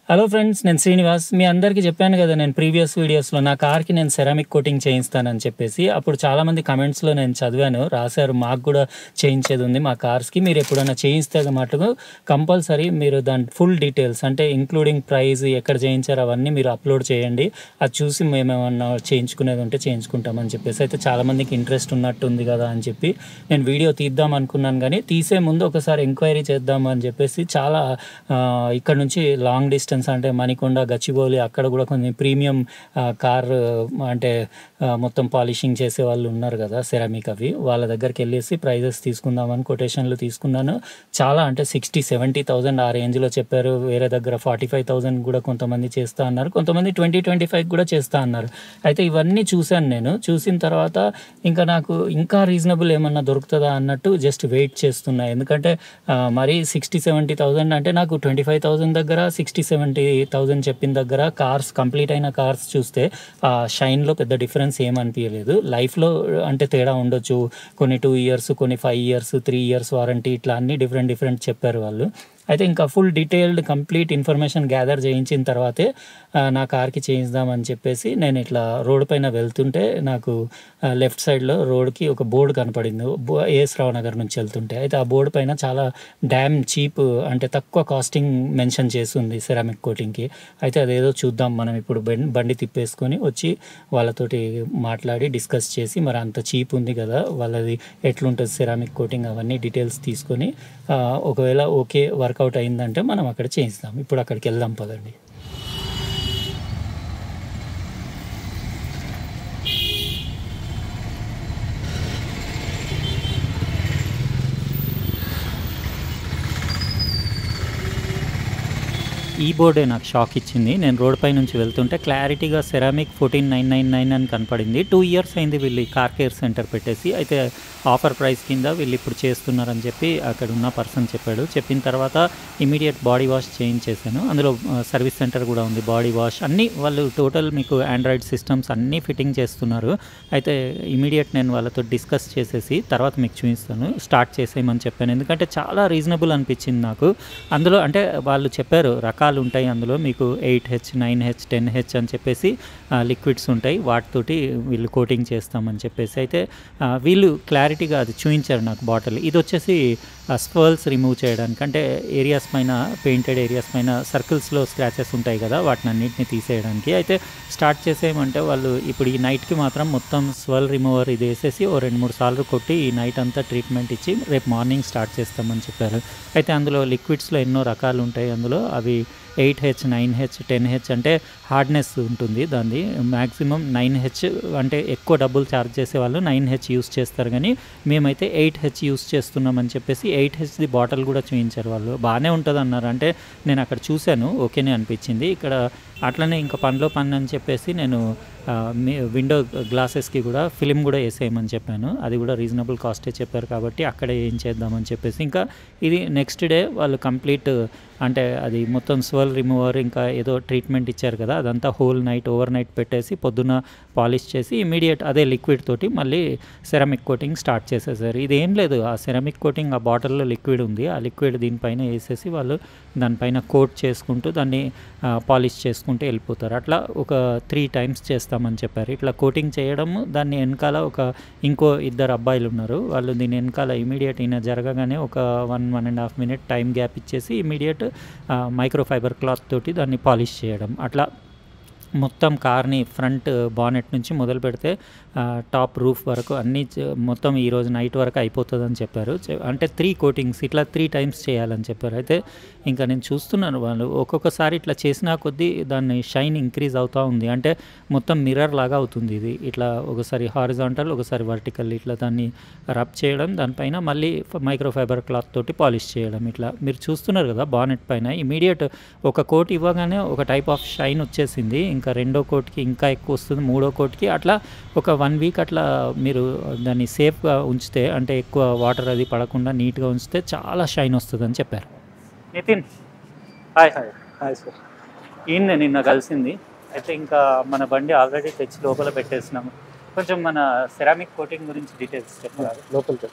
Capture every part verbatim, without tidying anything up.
Hello friends, నేను శ్రీనివాస్. మీ అందరికీ చెప్పాను కదా, నేను ప్రీవియస్ వీడియోస్లో నా కార్కి నేను సెరామిక్ కోటింగ్ చేయిస్తానని చెప్పేసి. అప్పుడు చాలామంది కమెంట్స్లో నేను చదివాను, రాశారు, మాకు కూడా చేయించేది ఉంది మా కార్స్కి, మీరు ఎప్పుడైనా చేయిస్తే మటుకు కంపల్సరీ మీరు దాని ఫుల్ డీటెయిల్స్ అంటే ఇంక్లూడింగ్ ప్రైస్, ఎక్కడ చేయించారు అవన్నీ మీరు అప్లోడ్ చేయండి. అది చూసి మేము ఏమన్నా చేయించుకునేది ఉంటే చేయించుకుంటామని చెప్పేసి. అయితే చాలామందికి ఇంట్రెస్ట్ ఉన్నట్టుంది కదా అని చెప్పి నేను వీడియో తీద్దాం అనుకున్నాను, కానీ తీసే ముందు ఒకసారి ఎంక్వైరీ చేద్దాం అని చెప్పేసి. చాలా ఇక్కడ నుంచి లాంగ్ డిస్టెన్స్ అంటే మణికొండ, గచ్చిబౌలి, అక్కడ కూడా కొన్ని ప్రీమియం కార్ అంటే మొత్తం పాలిషింగ్ చేసే వాళ్ళు ఉన్నారు కదా, సెరామిక్, అవి వాళ్ళ దగ్గరికి వెళ్ళేసి ప్రైజెస్ తీసుకుందామని కొటేషన్లు తీసుకున్నాను. చాలా అంటే సిక్స్టీ సెవెంటీ థౌజండ్ ఆ రేంజ్లో చెప్పారు. వేరే దగ్గర ఫార్టీ ఫైవ్ థౌజండ్ కూడా కొంతమంది చేస్తా అన్నారు, కొంతమంది ట్వంటీ ట్వంటీ ఫైవ్ కూడా చేస్తా అన్నారు. అయితే ఇవన్నీ చూశాను. నేను చూసిన తర్వాత ఇంకా నాకు ఇంకా రీజనబుల్ ఏమన్నా దొరుకుతుందా అన్నట్టు జస్ట్ వెయిట్ చేస్తున్నా. ఎందుకంటే మరీ సిక్స్టీ సెవెంటీ థౌజండ్ అంటే నాకు ట్వంటీ ఫైవ్ థౌజండ్ దగ్గర సిక్స్టీ సెవెంటీ థౌజండ్ చెప్పిన దగ్గర కార్స్, కంప్లీట్ అయిన కార్స్ చూస్తే షైన్లో పెద్ద డిఫరెన్స్ ఏమనిపించలేదు. లైఫ్లో అంటే తేడా ఉండొచ్చు, కొన్ని టూ ఇయర్స్ కొన్ని five years three years warranty, ఇట్లా అన్ని డిఫరెంట్ డిఫరెంట్ చెప్పారు వాళ్ళు. అయితే ఇంకా full detailed complete information gather చేయించిన తర్వాతే నా కార్కి చేయిద్దామని చెప్పేసి నేను ఇట్లా రోడ్ పైన వెళ్తుంటే నాకు లెఫ్ట్ సైడ్లో రోడ్కి ఒక బోర్డు కనపడింది, ఏఎస్ రావు నగర్ నుంచి వెళ్తుంటే. అయితే ఆ బోర్డు పైన చాలా డ్యామ్ చీప్ అంటే తక్కువ కాస్టింగ్ మెన్షన్ చేస్తుంది సెరామిక్ కోటింగ్కి. అయితే అదేదో చూద్దాం మనం ఇప్పుడు. బండి తిప్పేసుకొని వచ్చి వాళ్ళతోటి మాట్లాడి డిస్కస్ చేసి, మరి అంత చీప్ ఉంది కదా వాళ్ళది ఎట్లుంటుంది సెరామిక్ కోటింగ్, అవన్నీ డీటెయిల్స్ తీసుకొని ఒకవేళ ఓకే వర్కౌట్ అయిందంటే మనం అక్కడ చేయిస్తాం. ఇప్పుడు అక్కడికి వెళ్దాం పదండి. ఈ బోర్డే నాకు షాక్ ఇచ్చింది. నేను రోడ్ పై నుంచి వెళ్తుంటే క్లారిటీగా ceramic fourteen nine nine nine అని కనపడింది. టూ ఇయర్స్ అయింది వీళ్ళు కార్ కేర్ సెంటర్ పెట్టేసి. అయితే ఆఫర్ ప్రైస్ కింద వీళ్ళు ఇప్పుడు చేస్తున్నారని చెప్పి అక్కడ ఉన్న పర్సన్ చెప్పాడు. చెప్పిన తర్వాత ఇమీడియట్ బాడీ వాష్ చేయించేసాను. అందులో సర్వీస్ సెంటర్ కూడా ఉంది, బాడీ వాష్ అన్నీ వాళ్ళు టోటల్ మీకు ఆండ్రాయిడ్ సిస్టమ్స్ అన్నీ ఫిట్టింగ్ చేస్తున్నారు. అయితే ఇమీడియట్ నేను వాళ్ళతో డిస్కస్ చేసేసి తర్వాత మీకు చూపిస్తాను, స్టార్ట్ చేసేయమని చెప్పాను. ఎందుకంటే చాలా రీజనబుల్ అనిపించింది నాకు. అందులో అంటే వాళ్ళు చెప్పారు రకాలు ఉంటాయి, అందులో మీకు eight H nine H ten H అని చెప్పేసి లిక్విడ్స్ ఉంటాయి, వాటితోటి వీళ్ళు కోటింగ్ చేస్తామని చెప్పేసి. అయితే వీళ్ళు క్లారిటీగా అది చూపించారు నాకు బాటిల్. ఇది వచ్చేసి స్పర్ల్స్ రిమూవ్ చేయడానికి, అంటే ఏరియాస్ పైన పెయింటెడ్ ఏరియాస్ పైన సర్కిల్స్లో స్క్రాచెస్ ఉంటాయి కదా, వాటిని అన్నింటినీ తీసేయడానికి. అయితే స్టార్ట్ చేసేయమంటే వాళ్ళు ఇప్పుడు ఈ నైట్కి మాత్రం మొత్తం స్వెల్ రిమూవర్ ఇది వేసేసి ఓ రెండు మూడు సార్లు కొట్టి ఈ నైట్ అంతా ట్రీట్మెంట్ ఇచ్చి రేపు మార్నింగ్ స్టార్ట్ చేస్తామని చెప్పారు. అయితే అందులో లిక్విడ్స్లో ఎన్నో రకాలు ఉంటాయి. అందులో అవి eight H nine H ten H అంటే హార్డ్నెస్ ఉంటుంది దాన్ని. మ్యాక్సిమం నైన్ హెచ్ అంటే ఎక్కువ డబ్బులు ఛార్జ్ చేసే వాళ్ళు నైన్ హెచ్ యూస్ చేస్తారు, కానీ మేమైతే ఎయిట్ హెచ్ యూస్ చేస్తున్నామని చెప్పేసి ఎయిట్ హెచ్ది బాటిల్ కూడా చూపించారు వాళ్ళు. బాగానే ఉంటుంది అన్నారు. అంటే నేను అక్కడ చూశాను, ఓకేనే అనిపించింది. ఇక్కడ అట్లనే ఇంకా పనిలో పని అని చెప్పేసి నేను విండో గ్లాసెస్కి కూడా ఫిలిం కూడా వేసేయమని చెప్పాను. అది కూడా రీజనబుల్ కాస్టే చెప్పారు కాబట్టి అక్కడే ఏం చేద్దామని చెప్పేసి. ఇంకా ఇది నెక్స్ట్ డే వాళ్ళు కంప్లీట్ అంటే అది మొత్తం స్వెల్ రిమూవర్ ఇంకా ఏదో ట్రీట్మెంట్ ఇచ్చారు కదా, అదంతా హోల్ నైట్ ఓవర్ నైట్ పెట్టేసి పొద్దున్న పాలిష్ చేసి ఇమీడియట్ అదే లిక్విడ్ తోటి మళ్ళీ సెరామిక్ కోటింగ్ స్టార్ట్ చేసేసారు. ఇదేం లేదు, ఆ సెరామిక్ కోటింగ్ ఆ బాటిల్లో లిక్విడ్ ఉంది, ఆ లిక్విడ్ దీనిపైన వేసేసి వాళ్ళు దానిపైన కోట్ చేసుకుంటూ దాన్ని పాలిష్ చేసుకుంటూ వెళ్ళిపోతారు. అట్లా ఒక త్రీ టైమ్స్ చేస్తామని చెప్పారు. ఇట్లా కోటింగ్ చేయడం, దాన్ని వెనకాల ఒక ఇంకో ఇద్దరు అబ్బాయిలు ఉన్నారు, వాళ్ళు దీని వెనకాల ఇమీడియట్ ఈయన జరగగానే ఒక one one and half minute time gap ఇచ్చేసి ఇమీడియట్ మైక్రో ఫైబర్ క్లాత్ తోటి దాన్ని పాలిష్ చేయడం. అట్లా మొత్తం కార్ని ఫ్రంట్ బానెట్ నుంచి మొదలు పెడితే టాప్ రూఫ్ వరకు అన్నీ మొత్తం ఈరోజు నైట్ వరకు అయిపోతుందని చెప్పారు. అంటే త్రీ కోటింగ్స్ ఇట్లా త్రీ టైమ్స్ చేయాలని చెప్పారు. అయితే ఇంకా నేను చూస్తున్నాను వాళ్ళు ఒక్కొక్కసారి ఇట్లా చేసినా కొద్దీ దాన్ని షైన్ ఇంక్రీజ్ అవుతూ ఉంది. అంటే మొత్తం మిర్రర్ లాగా అవుతుంది ఇది. ఇట్లా ఒకసారి హారిజాంటల్ ఒకసారి వర్టికల్ ఇట్లా దాన్ని రబ్ చేయడం, దానిపైన మళ్ళీ మైక్రో ఫైబర్ క్లాత్ తోటి పాలిష్ చేయడం. ఇట్లా మీరు చూస్తున్నారు కదా బానెట్ పైన ఇమీడియట్ ఒక కోట్ ఇవ్వగానే ఒక టైప్ ఆఫ్ షైన్ వచ్చేసింది. ఇంకా రెండో కోట్కి ఇంకా ఎక్కువ వస్తుంది, మూడో కోట్కి. అట్లా ఒక వన్ వీక్ అట్లా మీరు దాన్ని సేఫ్గా ఉంచితే, అంటే ఎక్కువ వాటర్ అది పడకుండా నీట్గా ఉంచితే చాలా షైన్ వస్తుందని చెప్పారు. Nitin hi. Hi hi sir. ఈయన నిన్న కలిసింది. అయితే ఇంకా మన బండి ఆల్రెడీ తెచ్చి లోపల పెట్టేసినాము. కొంచెం మన సెరామిక్ కోటింగ్ గురించి డీటెయిల్స్ చెప్పాలి. లోపలికి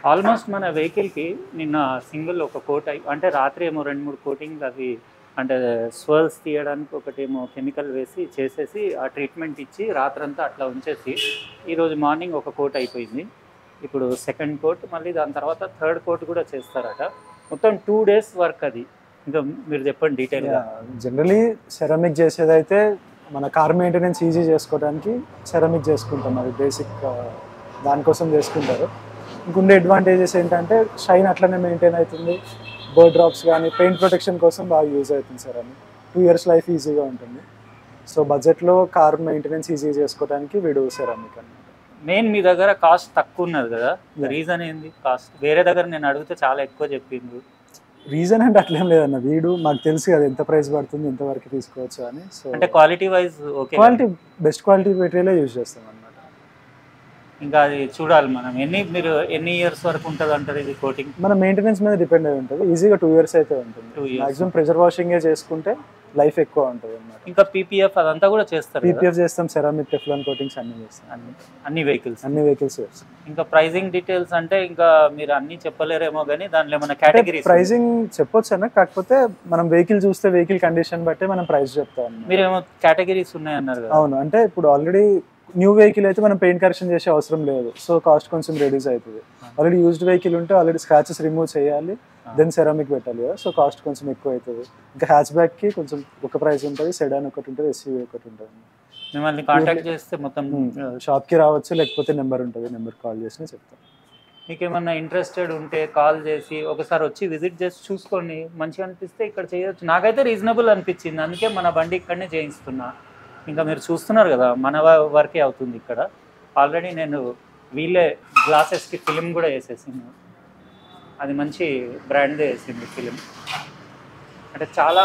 ఆల్మోస్ట్ మన వెహికల్కి నిన్న సింగిల్ ఒక కోట్ అయి అంటే రాత్రి ఏమో రెండు మూడు కోటింగ్ అవి అంటే స్వర్ల్స్ తీయడానికి ఒకటేమో కెమికల్ వేసి చేసేసి ఆ ట్రీట్మెంట్ ఇచ్చి రాత్రంతా అట్లా ఉంచేసి ఈరోజు మార్నింగ్ ఒక కోట్ అయిపోయింది. ఇప్పుడు సెకండ్ కోట్, మళ్ళీ దాని తర్వాత థర్డ్ కోట్ కూడా చేస్తారట. మొత్తం టూ డేస్ వర్క్ అది. ఇంకా మీరు చెప్పండి డీటెయిల్గా. జనరలీ సెరామిక్ చేసేదైతే మన కార్ మెయింటెనెన్స్ ఈజీ చేసుకోవడానికి సెరామిక్ చేసుకుంటాం, అది బేసిక్ దానికోసం చేసుకుంటారు. ఇంకొండే అడ్వాంటేజెస్ ఏంటంటే షైన్ అట్లనే మెయింటైన్ అవుతుంది, బర్డ్ డ్రాప్స్ కానీ పెయింట్ ప్రొటెక్షన్ కోసం బాగా యూజ్ అవుతుంది సెరామిక్. టూ ఇయర్స్ లైఫ్ ఈజీగా ఉంటుంది. సో బడ్జెట్లో కార్ మెయింటెనెన్స్ ఈజీ చేసుకోవడానికి వీడు సెరామిక్ అన్నమాట. మెయిన్ మీ దగ్గర కాస్ట్ తక్కువ ఉన్నది కదా, రీజన్ ఏంది? కాస్ట్ వేరే దగ్గర నేను అడిగితే చాలా ఎక్కువ చెప్పింది. రీజన్ అంటే అట్లేం లేదన్న, వీడు మాకు తెలుసు కదా ఎంత ప్రైస్ పడుతుంది, ఎంతవరకు తీసుకోవచ్చు అని. సో అంటే quality wise okay, quality best quality మెటీరియలే యూజ్ చేస్తాం అన్నమాట. ఇంకా అది చూడాలి మనం. ఎన్ని మీరు ఎన్ని ఇయర్స్ వరకు ఉంటుంది అంటారు ఇది కోటింగ్? మన మెయింటెనెన్స్ మీద డిపెండ్ అయి ఉంటుంది. ఈజీగా టూ ఇయర్స్ అయితే ఉంటుంది. మాక్సిమం ప్రెషర్ వాషింగే చేసుకుంటే లైఫ్ ఎక్కువ ఉంటుంది అన్నమాట. ఇంకా పీపీఎఫ్ అదంతా కూడా చేస్తారు? పీపీఎఫ్ చేస్తాం, సెరామిక్, టెఫ్లాన్ కోటింగ్స్ అన్ని చేస్తాం. అన్ని అన్ని వెహికల్స్ అన్ని వెహికల్స్ చేస్తాం. ఇంకా ప్రైజింగ్ డీటెయిల్స్ అంటే ఇంకా మీరు అన్ని చెప్పలేరేమో కానీ దాంట్లో ఏమైనా కేటగిరీస్? ప్రైజింగ్ చెప్పొచ్చు అన్న, కాకపోతే మనం వెహికల్ చూస్తే వెహికల్ కండిషన్ బట్టి మనం ప్రైస్ చెప్తాం. మీరేమో కేటగిరీస్ ఉన్నాయన్నారు కదా? అవును, అంటే ఇప్పుడు ఆల్రెడీ న్యూ వెహికల్ అయితే మనం పెయింట్ కరెక్షన్ చేసే అవసరం లేదు, సో కాస్ట్ కొంచెం రెడ్యూస్ అవుతుంది. ఆల్రెడీ యూజ్డ్ వెహికల్ ఉంటే ఆల్రెడీ స్క్రాచెస్ రిమూవ్ చేయాలి, దెన్ సెరామిక్ పెట్టాలి కదా, సో కాస్ట్ కొంచెం ఎక్కువ అవుతుంది. ఇంకా హ్యాచ్ బ్యాక్కి కొంచెం ఒక ప్రైస్ ఉంటుంది, సెడాన్ ఒకటి ఉంటుంది, ఎస్యూవీ ఒకటి ఉంటుంది. మిమ్మల్ని కాంటాక్ట్ చేస్తే మొత్తం షాప్కి రావచ్చు, లేకపోతే నెంబర్ ఉంటుంది, నెంబర్ కాల్ చేసి చెప్తాం. మీకు ఏమన్నా ఇంట్రెస్టెడ్ ఉంటే కాల్ చేసి ఒకసారి వచ్చి విజిట్ చేసి చూసుకోండి, మంచిగా అనిపిస్తే ఇక్కడ చేయొచ్చు. నాకైతే రీజనబుల్ అనిపించింది, అందుకే మన బండి ఇక్కడనే చేయిస్తున్నా. ఇంకా మీరు చూస్తున్నారు కదా మన వర్కే అవుతుంది ఇక్కడ. ఆల్రెడీ నేను వీళ్ళే గ్లాసెస్కి ఫిలిం కూడా వేసేసింది, అది మంచి బ్రాండ్దే వేసింది ఫిలిం. అంటే చాలా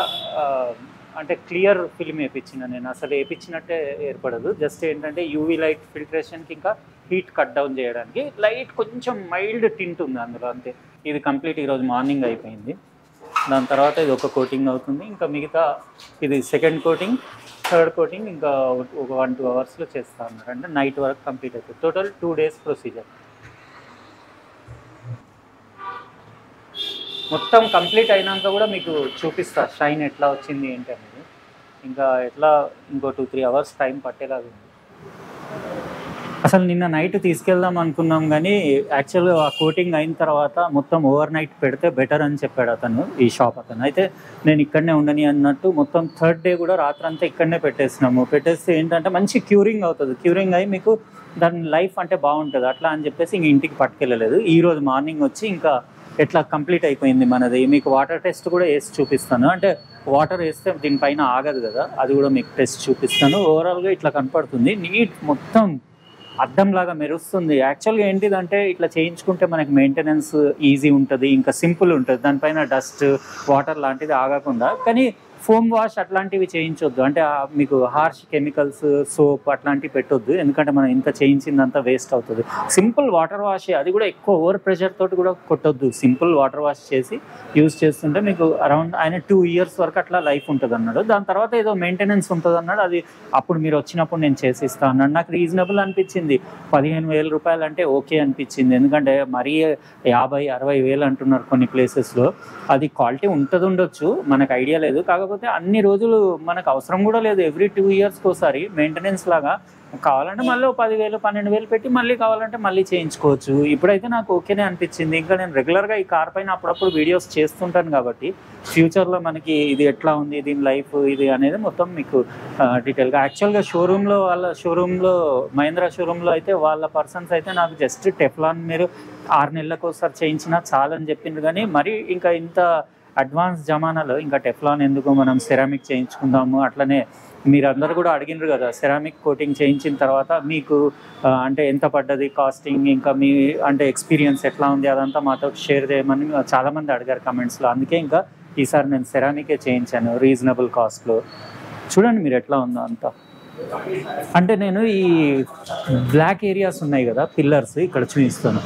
అంటే క్లియర్ ఫిలిం వేయించిన నేను, అసలు వేయించినట్టే ఏర్పడదు. జస్ట్ ఏంటంటే యూవీ లైట్ ఫిల్ట్రేషన్కి ఇంకా హీట్ కట్ డౌన్ చేయడానికి లైట్ కొంచెం మైల్డ్ టింట్ ఉంది అందులో, అంతే. ఇది కంప్లీట్ ఈరోజు మార్నింగ్ అయిపోయింది. దాని తర్వాత ఇది ఒక కోటింగ్ అవుతుంది, ఇంకా మిగతా ఇది సెకండ్ కోటింగ్, థర్డ్ కోటింగ్ ఇంకా ఒక వన్ టూ అవర్స్లో చేస్తా అన్నారు. అంటే నైట్ వరకు కంప్లీట్ అవుతుంది. Total two days procedure. మొత్తం కంప్లీట్ అయినాక కూడా మీకు చూపిస్తా షైన్ ఎట్లా వచ్చింది ఏంటి అనేది. ఇంకా ఎట్లా ఇంకో టూ త్రీ అవర్స్ టైం పట్టేలాగా ఉంది. అసలు నిన్న నైట్ తీసుకెళ్దాం అనుకున్నాం కానీ యాక్చువల్గా ఆ కోటింగ్ అయిన తర్వాత మొత్తం ఓవర్ నైట్ పెడితే బెటర్ అని చెప్పాడు అతను, ఈ షాప్ అతను. అయితే నేను ఇక్కడనే ఉండని అన్నట్టు మొత్తం థర్డ్ డే కూడా రాత్రంతా ఇక్కడనే పెట్టేసినాము. పెట్టేస్తే ఏంటంటే మంచి క్యూరింగ్ అవుతుంది, క్యూరింగ్ అయ్యి మీకు దాని లైఫ్ అంటే బాగుంటుంది అట్లా అని చెప్పేసి ఇంక ఇంటికి పట్టుకెళ్ళలేదు. ఈరోజు మార్నింగ్ వచ్చి ఇంకా ఎట్లా కంప్లీట్ అయిపోయింది మనది. మీకు వాటర్ టెస్ట్ కూడా వేసి చూపిస్తాను, అంటే వాటర్ వేస్తే దీనిపైన ఆగదు కదా, అది కూడా మీకు టెస్ట్ చూపిస్తాను. ఓవరాల్గా ఇట్లా కనపడుతుంది, నీట్ మొత్తం అద్దంలాగా మెరుస్తుంది. యాక్చువల్గా ఏంటిదంటే ఇట్లా చేయించుకుంటే మనకి మెయింటెనెన్స్ ఈజీ ఉంటుంది, ఇంకా సింపుల్ ఉంటుంది, దానిపైన డస్ట్ వాటర్ లాంటిది ఆగకుండా. కానీ ఫోమ్ వాష్ అట్లాంటివి చేయించొద్దు, అంటే మీకు హార్ష్ కెమికల్స్ సోప్ అట్లాంటివి పెట్టొద్దు, ఎందుకంటే మనం ఇంత చేయించిందంతా వేస్ట్ అవుతుంది. సింపుల్ వాటర్ వాష్, అది కూడా ఎక్కువ ఓవర్ ప్రెషర్ తోటి కూడా కొట్టొద్దు. సింపుల్ వాటర్ వాష్ చేసి యూజ్ చేస్తుంటే మీకు అరౌండ్ ఆయన టూ ఇయర్స్ వరకు అట్లా లైఫ్ ఉంటుంది అన్నాడు. దాని తర్వాత ఏదో మెయింటెనెన్స్ ఉంటుంది అన్నాడు, అది అప్పుడు మీరు వచ్చినప్పుడు నేను చేసిస్తాను అన్నాడు. నాకు రీజనబుల్ అనిపించింది, పదిహేను వేల రూపాయలు అంటే ఓకే అనిపించింది. ఎందుకంటే మరీ యాభై అరవై వేలు అంటున్నారు కొన్ని ప్లేసెస్లో. అది క్వాలిటీ ఉంటుంది ఉండొచ్చు, మనకు ఐడియా లేదు. కాకపోతే అన్ని రోజులు మనకు అవసరం కూడా లేదు, ఎవ్రీ టూ ఇయర్స్కి ఒకసారి మెయింటెనెన్స్ లాగా. కావాలంటే మళ్ళీ పదివేలు పన్నెండు వేలు పెట్టి మళ్ళీ కావాలంటే మళ్ళీ చేయించుకోవచ్చు. ఇప్పుడైతే నాకు ఓకేనే అనిపించింది. ఇంకా నేను రెగ్యులర్గా ఈ కార్ పైన అప్పుడప్పుడు వీడియోస్ చేస్తుంటాను కాబట్టి ఫ్యూచర్లో మనకి ఇది ఎట్లా ఉంది, దీని లైఫ్ ఇది అనేది మొత్తం మీకు డీటెయిల్గా. యాక్చువల్గా షోరూంలో వాళ్ళ షోరూంలో మహీంద్రా షోరూంలో అయితే వాళ్ళ పర్సన్స్ అయితే నాకు జస్ట్ టెఫ్లాన్ మీరు ఆరు నెలలకు ఒకసారి చేయించినా చాలని చెప్పిండ్రు. కానీ మరి ఇంకా ఇంత అడ్వాన్స్ జమానాలో ఇంకా టెఫ్లాన్ ఎందుకు, మనం సెరామిక్ చేయించుకుందాము. అట్లనే మీరందరూ కూడా అడిగినారు కదా సెరామిక్ కోటింగ్ చేయించిన తర్వాత మీకు అంటే ఎంత పడ్డది కాస్టింగ్, ఇంకా మీ అంటే ఎక్స్పీరియన్స్ ఎట్లా ఉంది అదంతా మాతో షేర్ చేయమని చాలామంది అడిగారు కమెంట్స్లో. అందుకే ఇంకా ఈసారి నేను సెరామికే చేయించాను రీజనబుల్ కాస్ట్లో. చూడండి మీరు ఎట్లా ఉందో అంతా. అంటే నేను ఈ బ్లాక్ ఏరియాస్ ఉన్నాయి కదా పిల్లర్స్, ఇక్కడ చూపిస్తాను.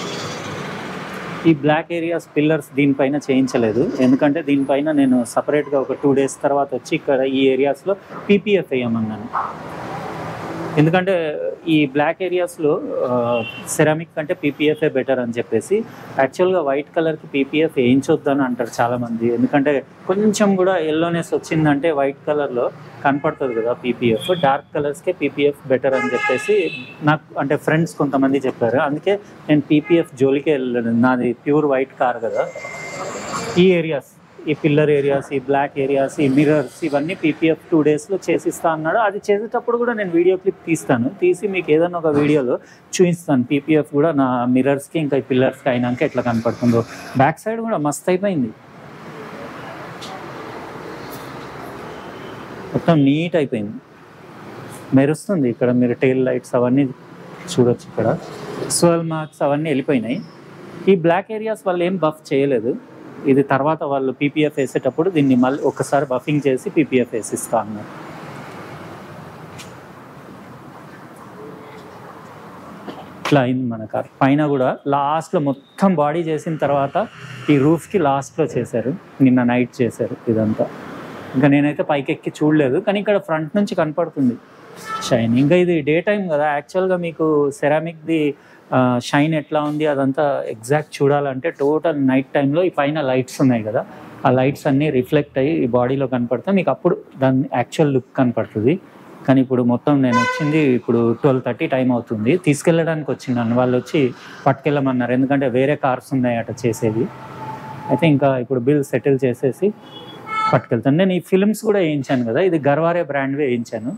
ఈ బ్లాక్ ఏరియాస్ పిల్లర్స్ దీనిపైన చేయించలేదు, ఎందుకంటే దీనిపైన నేను సపరేట్గా ఒక టూ డేస్ తర్వాత వచ్చి ఇక్కడ ఈ ఏరియాస్లో పీపీఎఫ్ వేయమన్నాను. ఎందుకంటే ఈ బ్లాక్ ఏరియాస్లో సెరామిక్ కంటే పీపీఎఫే బెటర్ అని చెప్పేసి యాక్చువల్గా వైట్ కలర్కి పీపీఎఫ్ వేయించొద్దని అంటారు చాలామంది. ఎందుకంటే కొంచెం కూడా ఎల్లోనెస్ వచ్చిందంటే వైట్ కలర్లో కనపడుతుంది కదా పీపీఎఫ్, డార్క్ కలర్స్కే పీపీఎఫ్ బెటర్ అని చెప్పేసి నాకు అంటే ఫ్రెండ్స్ కొంతమంది చెప్పారు. అందుకే నేను పీపీఎఫ్ జోలికే వెళ్ళాను. నాది ప్యూర్ వైట్ కార్ కదా. ఈ ఏరియాస్, ఈ పిల్లర్ ఏరియాస్, ఈ బ్లాక్ ఏరియాస్, ఈ మిర్రర్స్, ఇవన్నీ పీపీఎఫ్ టూ డేస్లో చేసిస్తా అన్నాడు. అది చేసేటప్పుడు కూడా నేను వీడియో క్లిప్ తీస్తాను, తీసి మీకు ఏదైనా ఒక వీడియోలో చూపిస్తాను పీపీఎఫ్ కూడా నా మిర్రర్స్కి ఇంకా ఈ పిల్లర్స్కి అయినాక ఎట్లా కనపడుతుందో. బ్యాక్ సైడ్ కూడా మస్త్ అయిపోయింది, మొత్తం నీట్ అయిపోయింది, మెరుస్తుంది. ఇక్కడ మీరు టెయిల్ లైట్స్ అవన్నీ చూడొచ్చు, ఇక్కడ స్వెల్ మార్క్స్ అవన్నీ వెళ్ళిపోయినాయి. ఈ బ్లాక్ ఏరియాస్ వాళ్ళు ఏం బఫ్ చేయలేదు. ఇది తర్వాత వాళ్ళు పీపీఎఫ్ వేసేటప్పుడు దీన్ని మళ్ళీ ఒకసారి బఫింగ్ చేసి పీపీఎఫ్ వేసిస్తా అన్నారు. ఇట్లా అయింది మన కార్. పైన కూడా లాస్ట్లో మొత్తం బాడీ చేసిన తర్వాత ఈ రూఫ్కి లాస్ట్లో చేశారు, నిన్న నైట్ చేశారు ఇదంతా. ఇంకా నేనైతే పైకి ఎక్కి చూడలేదు, కానీ ఇక్కడ ఫ్రంట్ నుంచి కనపడుతుంది షైన్. ఇంకా ఇది డే టైం కదా, యాక్చువల్గా మీకు సెరామిక్ది షైన్ ఎట్లా ఉంది అదంతా ఎగ్జాక్ట్ చూడాలంటే టోటల్ నైట్ టైంలో ఈ పైన లైట్స్ ఉన్నాయి కదా, ఆ లైట్స్ అన్నీ రిఫ్లెక్ట్ అయ్యి ఈ బాడీలో కనపడతాయి, మీకు అప్పుడు దాని యాక్చువల్ లుక్ కనపడుతుంది. కానీ ఇప్పుడు మొత్తం నేను వచ్చింది ఇప్పుడు ట్వెల్వ్ థర్టీ టైం అవుతుంది, తీసుకెళ్ళడానికి వచ్చినాను. వాళ్ళు వచ్చి పట్టుకెళ్ళమన్నారు, ఎందుకంటే వేరే కార్స్ ఉన్నాయి అట చేసేవి. అయితే ఇంకా ఇప్పుడు బిల్ సెటిల్ చేసేసి పట్టుకెళ్తాను. నేను ఈ ఫిల్మ్స్ కూడా వేయించాను కదా, ఇది గర్వారే బ్రాండ్వే వేయించాను.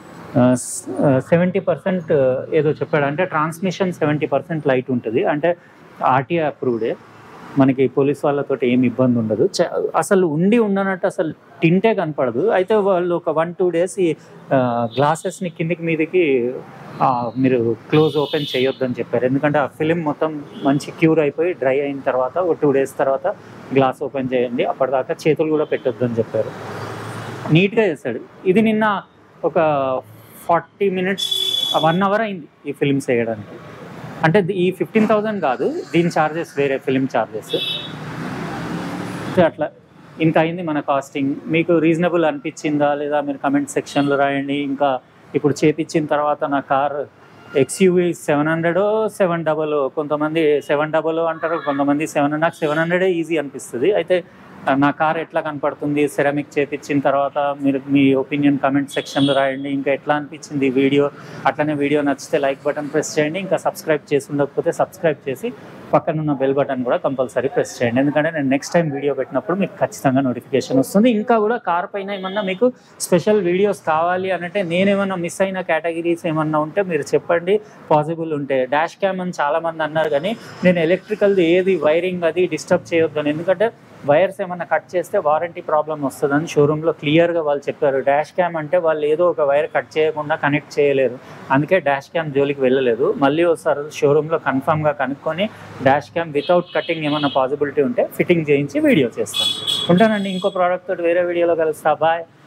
సెవెంటీ పర్సెంట్ ఏదో చెప్పాడు, అంటే ట్రాన్స్మిషన్ సెవెంటీ పర్సెంట్ లైట్ ఉంటుంది, అంటే ఆర్టీఐ అప్రూవ్డే, మనకి పోలీస్ వాళ్ళతో ఏమి ఇబ్బంది ఉండదు. అసలు ఉండి ఉండనట్టు అసలు టింటే కనపడదు. అయితే వాళ్ళు ఒక వన్ టూ డేస్ ఈ గ్లాసెస్ని కిందికి మీదకి మీరు క్లోజ్ ఓపెన్ చేయొద్దని చెప్పారు, ఎందుకంటే ఆ ఫిలిం మొత్తం మంచి క్యూర్ అయిపోయి డ్రై అయిన తర్వాత ఒక టూ డేస్ తర్వాత గ్లాస్ ఓపెన్ చేయండి, అప్పటిదాకా చేతులు కూడా పెట్టొద్దని చెప్పారు. నీట్గా చేశాడు. ఇది నిన్న ఒక ఫార్టీ మినిట్స్ వన్ అవర్ అయింది ఈ ఫిల్మ్స్ వేయడానికి. అంటే ఈ ఫిఫ్టీన్ థౌజండ్ కాదు, దీని ఛార్జెస్ వేరే, ఫిల్మ్ ఛార్జెస్. అట్లా ఇంత అయింది మన కాస్టింగ్. మీకు రీజనబుల్ అనిపించిందా లేదా మీరు కమెంట్ సెక్షన్లో రాయండి. ఇంకా ఇప్పుడు చేపించిన తర్వాత నా car XUV seven hundred seven double కొంతమంది సెవెన్ డబల్ అంటారు, కొంతమంది సెవెన్ నాకు సెవెన్ హండ్రెడే ఈజీ అనిపిస్తుంది. అయితే నా కార్ ఎట్లా కనపడుతుంది సెరామిక్ చేపించిన తర్వాత మీరు మీ ఒపీనియన్ కమెంట్ సెక్షన్లో రాయండి. ఇంకా ఎట్లా అనిపించింది ఈ వీడియో, అట్లనే వీడియో నచ్చితే లైక్ బటన్ ప్రెస్ చేయండి. ఇంకా సబ్స్క్రైబ్ చేసి ఉండకపోతే సబ్స్క్రైబ్ చేసి పక్కన ఉన్న బెల్ బటన్ కూడా కంపల్సరీ ప్రెస్ చేయండి, ఎందుకంటే నేను నెక్స్ట్ టైం వీడియో పెట్టినప్పుడు మీకు ఖచ్చితంగా నోటిఫికేషన్ వస్తుంది. ఇంకా కూడా కార్ పైన ఏమన్నా మీకు స్పెషల్ వీడియోస్ కావాలి అంటే, నేనేమన్నా మిస్ అయిన కేటగిరీస్ ఏమన్నా ఉంటే మీరు చెప్పండి, పాసిబుల్ ఉంటే. డాష్ క్యామ్ అని చాలామంది అన్నారు, కానీ నేను ఎలక్ట్రికల్ది ఏది వైరింగ్ అది డిస్టర్బ్ చేయొద్దని, ఎందుకంటే వైర్స్ ఏమన్నా కట్ చేస్తే వారంటీ ప్రాబ్లం వస్తుందని షోరూంలో క్లియర్గా వాళ్ళు చెప్పారు. డాష్ క్యామ్ అంటే వాళ్ళు ఏదో ఒక వైర్ కట్ చేయకుండా కనెక్ట్ చేయలేరు, అందుకే డాష్ క్యామ్ జోలికి వెళ్ళలేదు. మళ్ళీ ఒకసారి షోరూంలో కన్ఫామ్గా కనుక్కొని డాష్ క్యామ్ వితౌట్ కటింగ్ ఏమన్నా పాసిబిలిటీ ఉంటే ఫిట్టింగ్ చేయించి వీడియో చేస్తాను. ఉంటానండి, ఇంకో ప్రోడక్ట్ తోటి వేరే వీడియోలో కలుస్తా. బాయ్.